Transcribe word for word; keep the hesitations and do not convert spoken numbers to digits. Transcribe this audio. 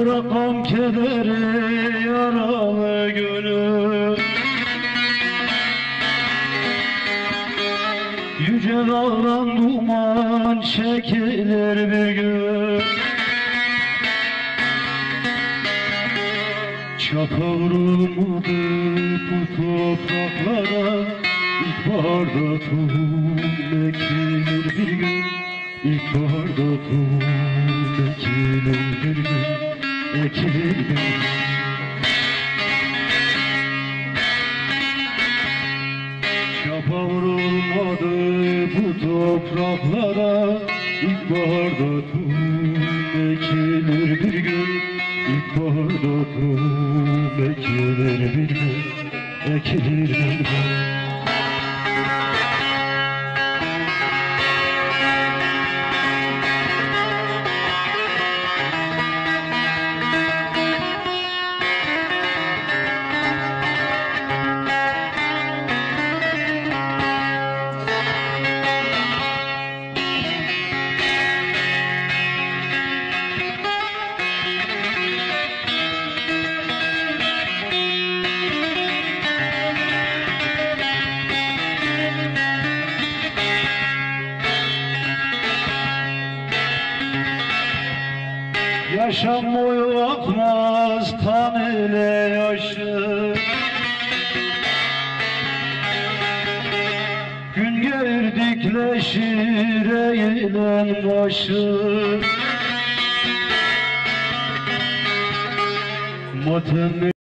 bırakmam kederi yaralı gönül. Yüce dağdan duman çekilir bir gün. Çapa vurulmadı bu topraklara, İlkbaharda tohum ekilir bir gün. İlkbaharda tohum ekilir bir gün. Ekilir bir gün. Çapa vurulmadı bu topraklara, İlkbaharda tohum ekilir bir gün. İlkbaharda tohum ekilir bir gün. Ekilir bir gün. Yaşam boyu akmaz kan ile yaşı, gün gelir dikleşir eğilen başı. Matem